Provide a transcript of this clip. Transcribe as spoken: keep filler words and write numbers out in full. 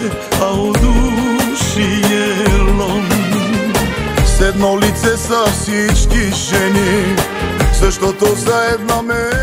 a u duši je lom. С едно лице са всички жени, защото заедно ме